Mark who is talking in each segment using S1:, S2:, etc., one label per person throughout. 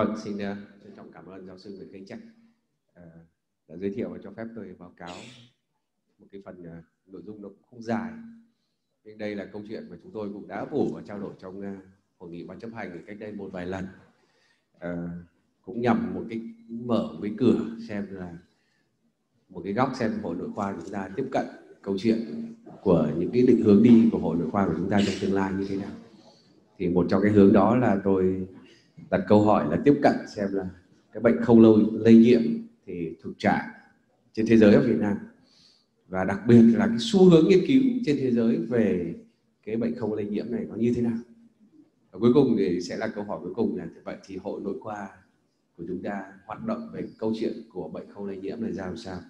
S1: Vâng, xin trân trọng cảm ơn giáo sư Nguyễn Khánh Trạch đã giới thiệu và cho phép tôi báo cáo một cái phần nội dung nó cũng không dài. Nhưng đây là câu chuyện mà chúng tôi cũng đã ấp ủ và trao đổi trong hội nghị ban chấp hành cách đây một vài lần. Cũng nhằm một cái mở cái cửa xem là một cái góc xem hội nội khoa của chúng ta tiếp cận câu chuyện của những cái định hướng đi của hội nội khoa của chúng ta trong tương lai như thế nào. Thì một trong cái hướng đó là tôi đặt câu hỏi là tiếp cận xem là cái bệnh không lây nhiễm thì thực trạng trên thế giới ở Việt Nam, và đặc biệt là cái xu hướng nghiên cứu trên thế giới về cái bệnh không lây nhiễm này nó như thế nào. Và cuối cùng thì sẽ là câu hỏi cuối cùng là vậy thì hội nội khoa của chúng ta hoạt động về câu chuyện của bệnh không lây nhiễm này ra làm sao.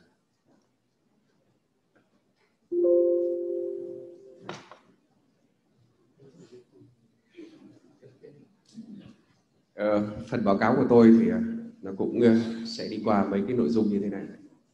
S1: Phần báo cáo của tôi thì nó cũng sẽ đi qua mấy cái nội dung như thế này.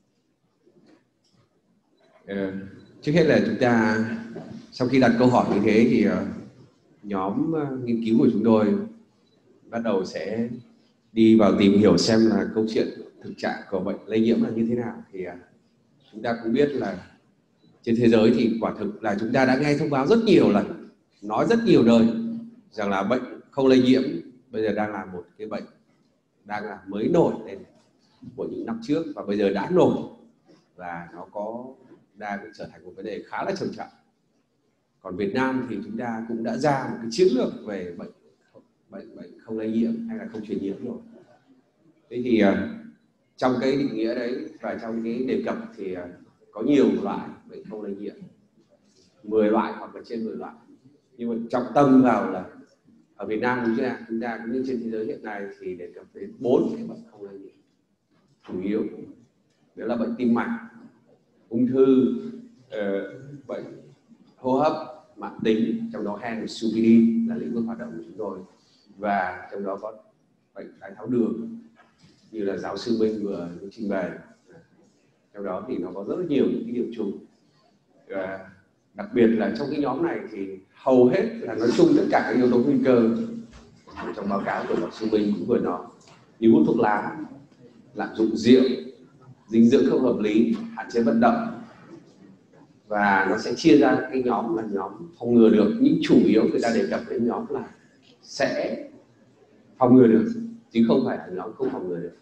S1: Trước hết là chúng ta sau khi đặt câu hỏi như thế thì nhóm nghiên cứu của chúng tôi bắt đầu sẽ đi vào tìm hiểu xem là câu chuyện thực trạng của bệnh lây nhiễm là như thế nào. Thì chúng ta cũng biết là trên thế giới thì quả thực là chúng ta đã nghe thông báo rất nhiều lần, nói rất nhiều nơi rằng là bệnh không lây nhiễm bây giờ đang là một cái bệnh đang là mới nổi lên của những năm trước, và bây giờ đã nổi và nó đang trở thành một vấn đề khá là trầm trọng. Còn Việt Nam thì chúng ta cũng đã ra một cái chiến lược về bệnh không lây nhiễm hay là không truyền nhiễm rồi. Thế thì trong cái định nghĩa đấy và trong cái đề cập thì có nhiều loại bệnh không lây nhiễm, 10 loại hoặc là trên 10 loại. Nhưng mà trọng tâm vào là ở Việt Nam chúng ta cũng như trên thế giới hiện nay thì đề cập đến 4 cái bệnh không lây nhiễm chủ yếu. Đó là bệnh tim mạch, ung thư, bệnh hô hấp mãn tính, trong đó hen COPD là lĩnh vực hoạt động của chúng tôi, và trong đó có bệnh đái tháo đường như là giáo sư Minh vừa trình bày. Trong đó thì nó có rất là nhiều những cái điều chung, đặc biệt là trong cái nhóm này thì hầu hết là nói chung tất cả các yếu tố nguy cơ trong báo cáo của giáo sư Minh cũng vừa nói, như hút thuốc lá, lạm dụng rượu, dinh dưỡng không hợp lý, hạn chế vận động. Và nó sẽ chia ra cái nhóm là nhóm phòng ngừa được, nhưng chủ yếu người ta đề cập đến nhóm là sẽ phòng ngừa được chứ không phải là nhóm không phòng ngừa được.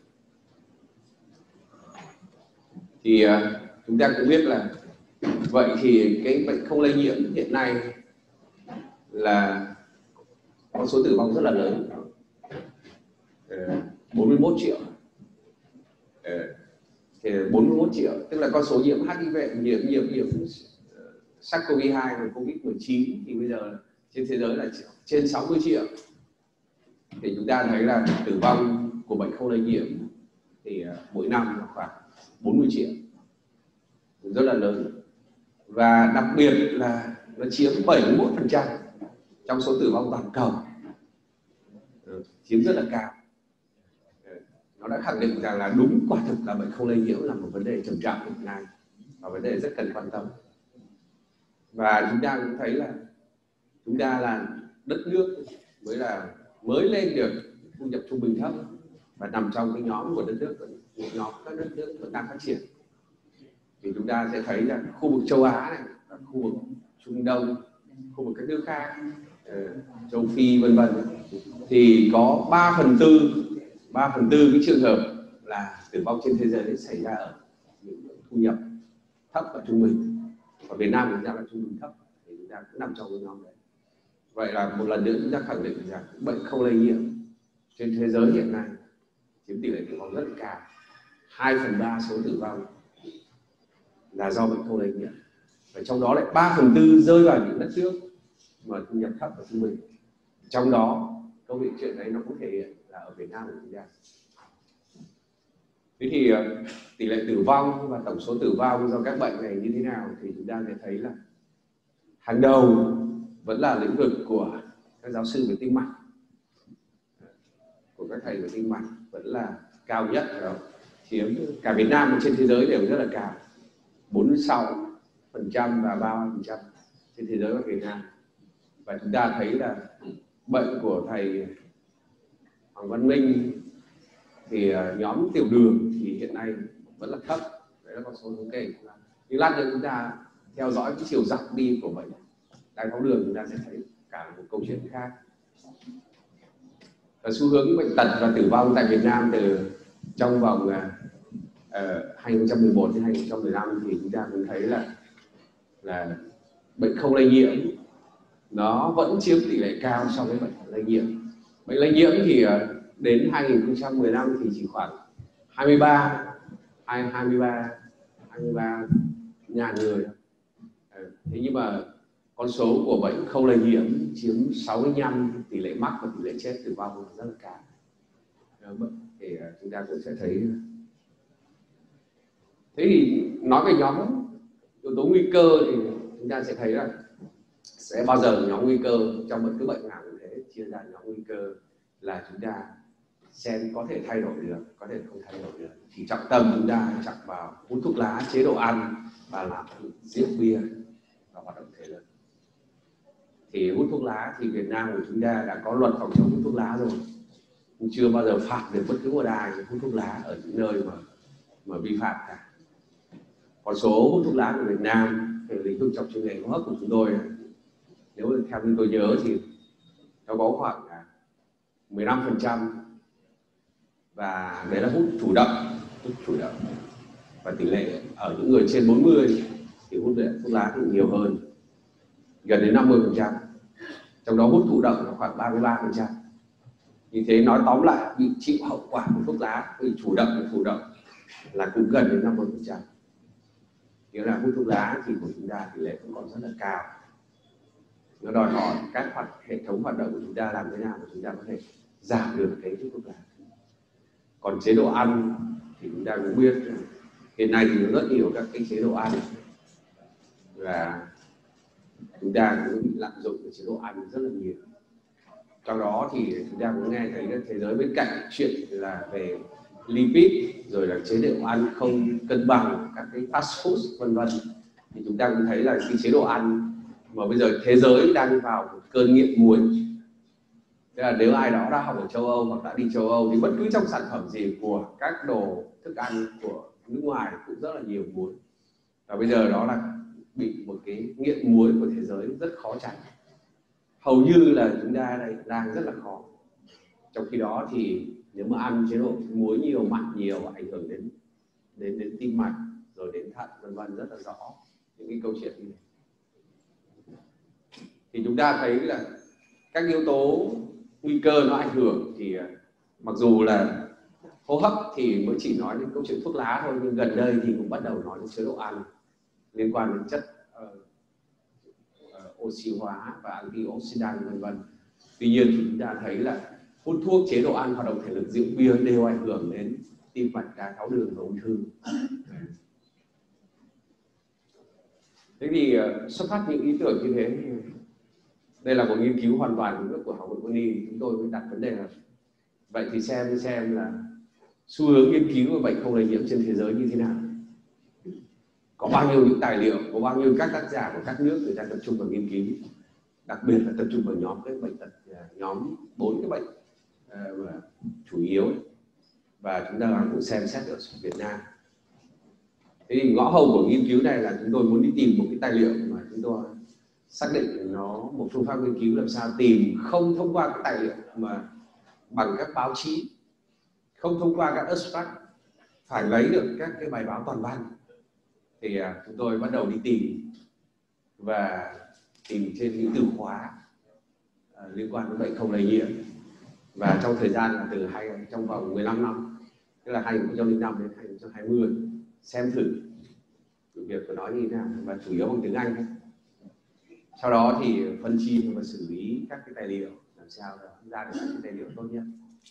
S1: Thì chúng ta cũng biết là vậy thì cái bệnh không lây nhiễm hiện nay là có số tử vong rất là lớn, 41 triệu. Thì 41 triệu tức là con số nhiễm HIV, nhiễm SARS-CoV-2 và COVID-19 thì bây giờ trên thế giới là trên 60 triệu. Thì chúng ta thấy là tử vong của bệnh không lây nhiễm thì mỗi năm là khoảng 40 triệu, rất là lớn. Và đặc biệt là nó chiếm 71% trong số tử vong toàn cầu, chiếm rất là cao. Nó đã khẳng định rằng là đúng, quả thực là bệnh không lây nhiễm là một vấn đề trầm trọng hiện nay và vấn đề rất cần quan tâm. Và chúng ta cũng thấy là chúng ta là đất nước mới lên được thu nhập trung bình thấp và nằm trong cái nhóm của đất nước, một nhóm các đất nước vẫn đang phát triển. Thì chúng ta sẽ thấy là khu vực châu Á này, khu vực Trung Đông, khu vực các nước khác, châu Phi vân vân, thì có 3/4 cái trường hợp là tử vong trên thế giới xảy ra ở những thu nhập thấp và trung bình. Và Việt Nam chúng ta là trung bình thấp thì chúng ta cũng nằm trong cái nhóm đấy. Vậy là một lần nữa chúng ta khẳng định rằng bệnh không lây nhiễm trên thế giới hiện nay chiếm tỷ lệ tử vong rất là cao. 2/3 số tử vong là do bệnh không lây nhiễm, và trong đó lại 3/4 rơi vào những đất nước mà thu nhập thấp và trung bình. Trong đó câu chuyện đấy nó cũng thể hiện là ở Việt Nam của chúng ta. Thế thì tỷ lệ tử vong và tổng số tử vong do các bệnh này như thế nào thì chúng ta sẽ thấy là hàng đầu vẫn là lĩnh vực của các giáo sư về tim mạch, của các thầy về tim mạch vẫn là cao nhất đó. Chiếm cả Việt Nam và trên thế giới đều rất là cao, 46% và 33% trên thế giới và Việt Nam. Và chúng ta thấy là bệnh của thầy Hoàng Văn Minh thì nhóm tiểu đường thì hiện nay vẫn là thấp, đấy là con số thống kê. Nhưng lát nữa chúng ta theo dõi cái chiều dọc đi của bệnh đái tháo đường, chúng ta sẽ thấy cả một câu chuyện khác. Và xu hướng bệnh tật và tử vong tại Việt Nam từ trong vòng 2011 đến 2015 thì chúng ta cũng thấy là bệnh không lây nhiễm nó vẫn chiếm tỷ lệ cao so với bệnh lây nhiễm. Bệnh lây nhiễm thì đến 2015 thì chỉ khoảng 23 ngàn người. Thế nhưng mà con số của bệnh không lây nhiễm chiếm 65, tỷ lệ mắc và tỷ lệ chết tử vong rất là cao. Thì chúng ta cũng sẽ thấy. Thế thì nói về nhóm yếu tố nguy cơ thì chúng ta sẽ thấy là sẽ bao giờ nhóm nguy cơ trong bất cứ bệnh nào cũng thế, chia ra nhóm nguy cơ là chúng ta xem có thể thay đổi được, có thể không thay đổi được. Thì trọng tâm chúng ta chọn vào hút thuốc lá, chế độ ăn và làm rượu bia và hoạt động thể lực. Thì hút thuốc lá thì Việt Nam của chúng ta đã có luật phòng chống hút thuốc lá rồi, nhưng chưa bao giờ phạt được bất cứ một ai hút thuốc lá ở những nơi mà vi phạm cả. Con số hút thuốc lá của Việt Nam về lĩnh vực trong chuyên ngành hô hấp của chúng tôi, nếu theo như tôi nhớ thì nó có khoảng 15%, và đấy là hút chủ động. Và tỷ lệ ở những người trên 40 thì hút thuốc lá thì nhiều hơn, gần đến 50%. Trong đó hút thụ động là khoảng 33%. Như thế nói tóm lại, bị chịu hậu quả của thuốc lá, bị chủ động và thụ động là cũng gần đến 50%. Nghĩa là hút thuốc lá thì của chúng ta tỷ lệ cũng còn rất là cao. Nó đòi hỏi các hệ thống hoạt động của chúng ta làm thế nào để chúng ta có thể giảm được cái hút thuốc lá. Còn chế độ ăn thì chúng ta cũng biết hiện nay thì rất nhiều các cái chế độ ăn, và chúng ta cũng bị lạm dụng cái chế độ ăn rất là nhiều. Trong đó thì chúng ta cũng nghe thấy thế giới bên cạnh chuyện là về lipid rồi là chế độ ăn không cân bằng, các cái fast food vân vân, thì chúng ta cũng thấy là cái chế độ ăn mà bây giờ thế giới đang vào một cơn nghiện muối. Thế là nếu ai đó đã học ở châu Âu hoặc đã đi châu Âu thì bất cứ trong sản phẩm gì của các đồ thức ăn của nước ngoài cũng rất là nhiều muối, và bây giờ đó là bị một cái nghiện muối của thế giới rất khó tránh. Hầu như là chúng ta đây đang rất là khó. Trong khi đó thì nếu mà ăn chế độ muối nhiều, mặn nhiều ảnh hưởng đến tim mạch rồi đến thận vân vân, rất là rõ những cái câu chuyện như này. Thì chúng ta thấy là các yếu tố nguy cơ nó ảnh hưởng thì mặc dù là hô hấp thì mới chỉ nói đến câu chuyện thuốc lá thôi, nhưng gần đây thì cũng bắt đầu nói đến chế độ ăn liên quan đến chất oxy hóa và antioxidant vân vân. Tuy nhiên thì chúng ta thấy là hút thuốc, chế độ ăn, hoạt động thể lực, rượu bia đều ảnh hưởng đến tim mạch, đái tháo đường và ung thư. Thế thì xuất phát những ý tưởng như thế, đây là một nghiên cứu hoàn toàn của Học viện Quân y. Chúng tôi mới đặt vấn đề là vậy thì xem là xu hướng nghiên cứu về bệnh không lây nhiễm trên thế giới như thế nào, có bao nhiêu những tài liệu, có bao nhiêu các tác giả của các nước người ta tập trung vào nghiên cứu, đặc biệt là tập trung vào nhóm cái bệnh tật, nhóm 4 cái bệnh chủ yếu ấy. Và chúng ta cũng xem xét ở Việt Nam. Thế thì ngõ hầu của nghiên cứu này là chúng tôi muốn đi tìm một cái tài liệu mà chúng tôi xác định nó một phương pháp nghiên cứu làm sao tìm không thông qua các tài liệu mà bằng các báo chí, không thông qua các abstract, phải lấy được các cái bài báo toàn văn. Thì chúng tôi bắt đầu đi tìm và tìm trên những từ khóa liên quan đến bệnh không lây nhiễm, và trong thời gian là trong vòng 15 năm, tức là 2005 đến 2020, xem thử việc của nó như thế nào, và chủ yếu bằng tiếng Anh thôi. Sau đó thì phân chia và xử lý các cái tài liệu làm sao để ra được các cái tài liệu tốt nhất.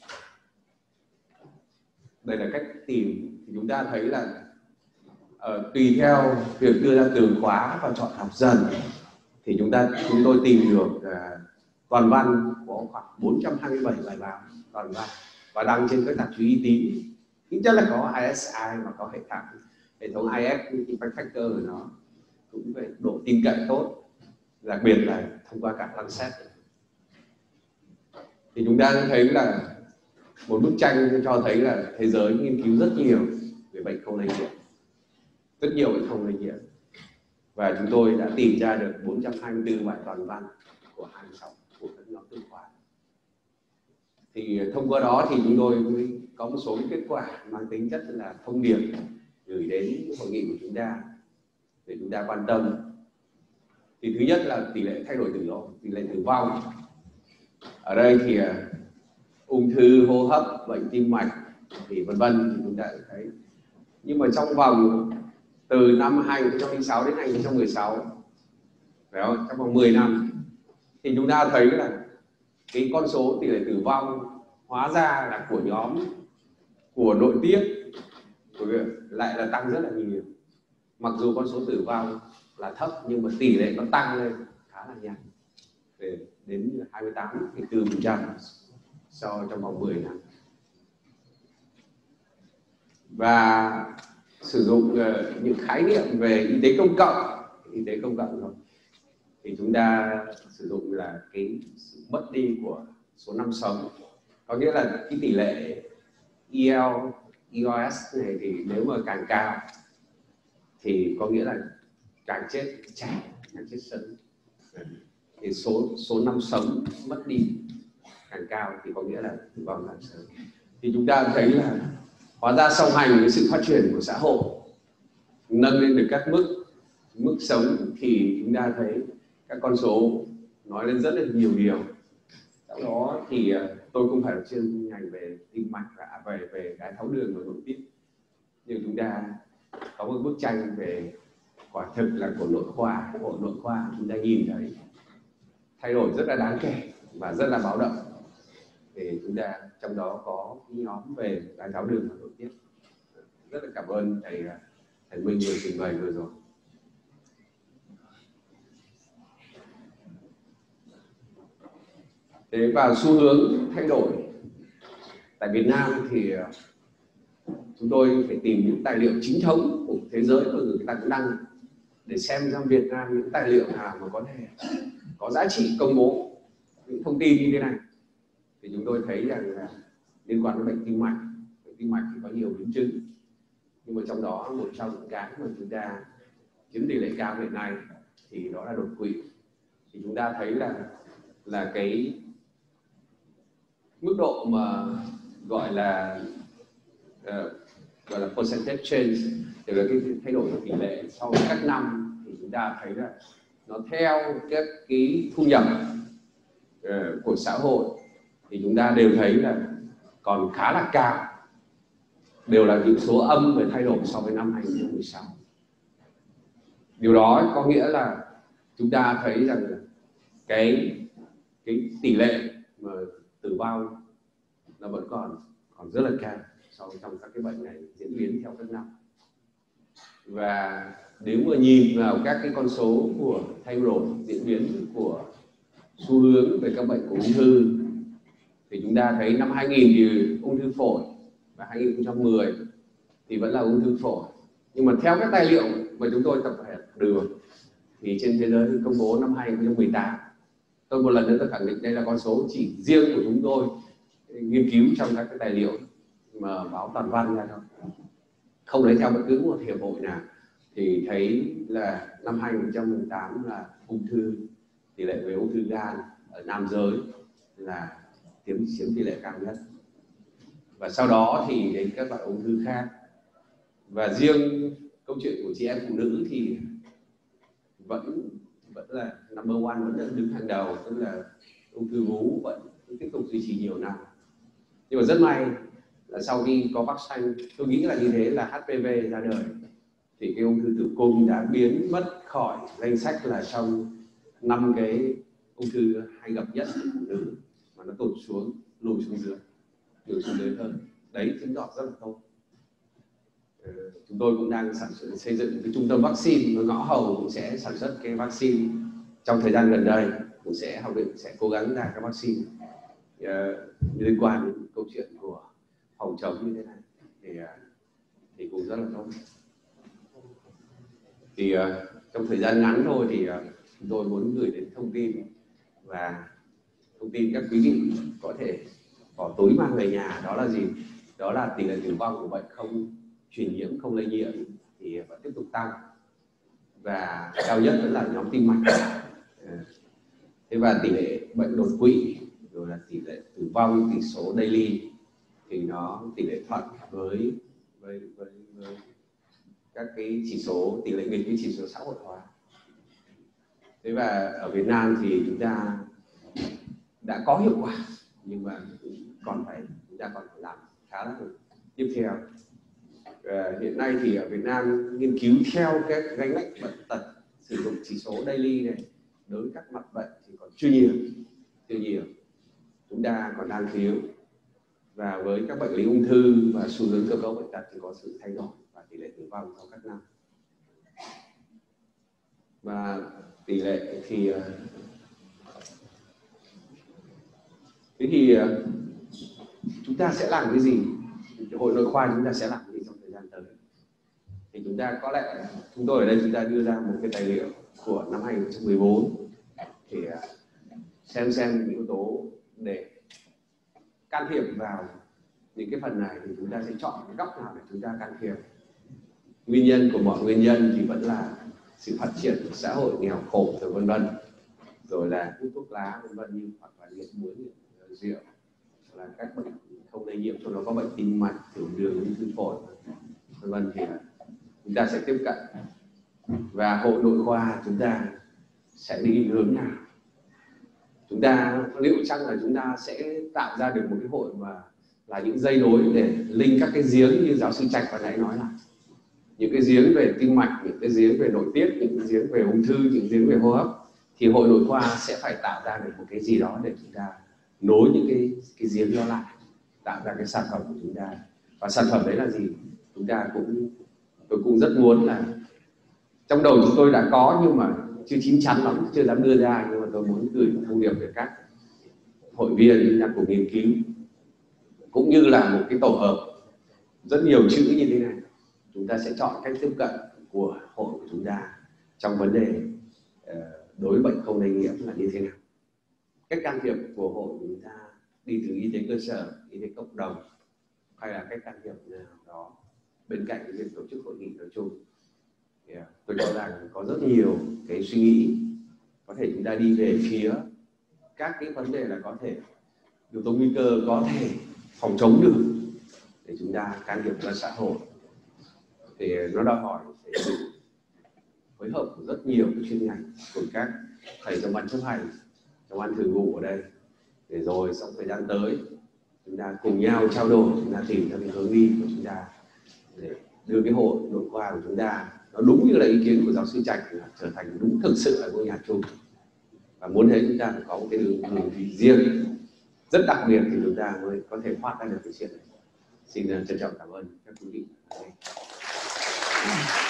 S1: Đây là cách tìm. Thì chúng ta thấy là tùy theo việc đưa ra từ khóa và chọn học dần thì chúng tôi tìm được toàn văn có khoảng 427 bài báo toàn văn và đăng trên các tạp chí uy tín. Ít nhất là có ISI mà có hệ thống IF, Impact Factor của nó cũng về độ tin cậy tốt, đặc biệt là thông qua cả Lancet. Thì chúng ta thấy là một bức tranh cho thấy là thế giới nghiên cứu rất nhiều về bệnh không lây nhiễm, rất nhiều bệnh không lây nhiễm, và chúng tôi đã tìm ra được 424 bài toàn văn của 26 của các nhóm tư khoa. Thì thông qua đó thì chúng tôi mới có một số kết quả mang tính chất là thông điệp gửi đến hội nghị của chúng ta để chúng ta quan tâm. Thì thứ nhất là tỷ lệ thay đổi tỷ lệ tử vong. Ở đây thì ung thư hô hấp, bệnh tim mạch thì vân vân thì chúng ta thấy. Nhưng mà trong vòng từ năm 2006 đến 2016, phải không? Trong vòng 10 năm thì chúng ta thấy là cái con số tỷ lệ tử vong hóa ra là của nhóm của nội tiết lại là tăng rất là nhiều. Mặc dù con số tử vong là thấp nhưng mà tỷ lệ nó tăng lên khá là nhanh, đến 28,4% so trong vòng 10 năm. Và sử dụng những khái niệm về y tế công cộng rồi thì chúng ta sử dụng là cái sự mất đi của số năm sống, có nghĩa là cái tỷ lệ ELS này thì nếu mà càng cao thì có nghĩa là càng chết trẻ, càng chết sớm. Thì số năm sống mất đi càng cao thì có nghĩa là tử vong càng sớm. Thì chúng ta thấy là hóa ra song hành với sự phát triển của xã hội, nâng lên được các mức sống thì chúng ta thấy các con số nói lên rất là nhiều điều. Trong đó thì tôi không phải là chuyên ngành về tim mạch và về đái tháo đường và nội tiết, nhưng chúng ta có một bức tranh về quả thực là của nội khoa chúng ta nhìn thấy thay đổi rất là đáng kể và rất là báo động. Thì chúng ta trong đó có cái nhóm về đái tháo đường và nội tiết. Rất là cảm ơn thầy Minh vừa trình bày vừa rồi. Thế vào xu hướng thay đổi tại Việt Nam thì chúng tôi phải tìm những tài liệu chính thống của thế giới và người ta cũng đăng để xem trong Việt Nam những tài liệu nào mà có thể có giá trị công bố những thông tin như thế này. Thì chúng tôi thấy rằng là liên quan đến bệnh tim mạch thì có nhiều biến chứng, nhưng mà trong đó một trong những cái mà chúng ta chiếm tỷ lệ cao hiện nay thì đó là đột quỵ. Thì chúng ta thấy là cái mức độ mà gọi là percentage change, tức là cái thay đổi của tỷ lệ sau các năm, thì chúng ta thấy là nó theo các cái thu nhập của xã hội thì chúng ta đều thấy là còn khá là cao, đều là những số âm về thay đổi so với năm 2016. Điều đó có nghĩa là chúng ta thấy rằng là cái tỷ lệ mà tử vong nó vẫn còn rất là cao so với trong các cái bệnh này diễn biến theo các năm. Và nếu mà nhìn vào các cái con số của thay đổi diễn biến của xu hướng về các bệnh của ung thư thì chúng ta thấy năm 2000 thì ung thư phổi và 2010 thì vẫn là ung thư phổi. Nhưng mà theo các tài liệu mà chúng tôi tập hợp được thì trên thế giới công bố năm 2018, tôi một lần nữa tôi khẳng định đây là con số chỉ riêng của chúng tôi nghiên cứu trong các cái tài liệu mà báo toàn văn ra thôi, không lấy theo bất cứ một hiệp hội nào, thì thấy là năm 2018 là ung thư, tỷ lệ về ung thư gan ở nam giới là chiếm tỷ lệ cao nhất, và sau đó thì đến các loại ung thư khác. Và riêng câu chuyện của chị em phụ nữ thì vẫn là number one, vẫn là đứng hàng đầu, tức là ung thư vú vẫn tiếp tục duy trì nhiều năm. Nhưng mà rất may là sau khi có vaccine, tôi nghĩ là như thế, là HPV ra đời thì cái ung thư tử cung đã biến mất khỏi danh sách là trong 5 cái ung thư hay gặp nhất của phụ nữ, mà nó tụt xuống, lùi xuống dưới hơn. Đấy chứng tỏ rất là tốt. Chúng tôi cũng đang xây dựng cái trung tâm vaccine, ngõ hầu cũng sẽ sản xuất cái vaccine trong thời gian gần đây, cũng sẽ học định sẽ cố gắng ra các vaccine liên quan đến câu chuyện của phòng chống như thế này thì cũng rất là tốt. Thì trong thời gian ngắn thôi thì chúng tôi muốn gửi đến thông tin, và thông tin các quý vị có thể bỏ túi mang về nhà. Đó là gì? Đó là tỷ lệ tử vong của bệnh không truyền nhiễm, không lây nhiễm thì vẫn tiếp tục tăng, và cao nhất vẫn là nhóm tim mạch. Thế và tỷ lệ bệnh đột quỵ, rồi là tỷ lệ tử vong, tỷ số daily thì nó tỷ lệ thuận với các cái chỉ số tỷ lệ nghịch với chỉ số xã hội hóa. Thế và ở Việt Nam thì chúng ta đã có hiệu quả, nhưng mà chúng ta còn phải làm khá là tiếp theo. Hiện nay thì ở Việt Nam nghiên cứu theo các gánh nặng bệnh tật, sử dụng chỉ số daily này đối với các mặt bệnh thì còn chưa nhiều, chúng ta còn đang thiếu. Và với các bệnh lý ung thư và xu hướng cơ cấu bệnh tật thì có sự thay đổi và tỷ lệ tử vong theo các năm. Và tỷ lệ thì chúng ta sẽ làm cái gì? Hội nội khoa chúng ta sẽ làm cái gì trong thời gian tới? Thì chúng tôi ở đây chúng ta đưa ra một cái tài liệu của năm 2014 thì xem những yếu tố để can thiệp vào những cái phần này, thì chúng ta sẽ chọn cái góc nào để chúng ta can thiệp. Nguyên nhân của mọi nguyên nhân thì vẫn là sự phát triển của xã hội nghèo khổ rồi vân vân, rồi là hút thuốc lá vân vân, như hoặc là nghiện muối, nghiện rượu, là các bệnh không lây nhiễm, trong đó có bệnh tim mạch, tiểu đường, ung thư phổi vân vân, thì chúng ta sẽ tiếp cận. Và hội nội khoa chúng ta sẽ đi hướng nào? Chúng ta liệu chăng là chúng ta sẽ tạo ra được một cái hội mà là những dây nối để link các cái giếng như giáo sư Trạch vừa nãy nói, là những cái giếng về tim mạch, những cái giếng về nội tiết, những cái giếng về ung thư, những giếng về hô hấp, thì hội nội khoa sẽ phải tạo ra được một cái gì đó để chúng ta nối những cái giếng đó lại, tạo ra cái sản phẩm của chúng ta. Và sản phẩm đấy là gì? Tôi cũng rất muốn là trong đầu chúng tôi đã có, nhưng mà chưa chín chắn lắm, chưa dám đưa ra, nhưng mà tôi muốn gửi một thông điệp về các hội viên chúng ta cùng nghiên cứu, cũng như là một cái tổ hợp rất nhiều chữ như thế này. Chúng ta sẽ chọn cách tiếp cận của hội của chúng ta trong vấn đề đối với bệnh không lây nhiễm là như thế nào. Cách can thiệp của hội của chúng ta đi từ y tế cơ sở, y tế cộng đồng, hay là cách can thiệp nào đó bên cạnh việc tổ chức hội nghị nói chung. Tôi cho rằng có rất nhiều cái suy nghĩ có thể chúng ta đi về phía các cái vấn đề là có thể yếu tố nguy cơ có thể phòng chống được để chúng ta can thiệp vào xã hội. Thì nó đòi hỏi sự phối hợp của rất nhiều các chuyên ngành, của các thầy trong ban chấp hành, trong ban thường vụ ở đây, để rồi trong thời gian tới chúng ta cùng nhau trao đổi, chúng ta tìm ra cái hướng đi của chúng ta để đưa cái hội nội khoa của chúng ta nó đúng như là ý kiến của giáo sư Trạch, là trở thành đúng thực sự là ngôi nhà chung. Và muốn thấy chúng ta phải có một cái đường đi riêng rất đặc biệt thì chúng ta mới có thể thoát ra được cái chuyện này. Xin trân trọng cảm ơn các quý vị.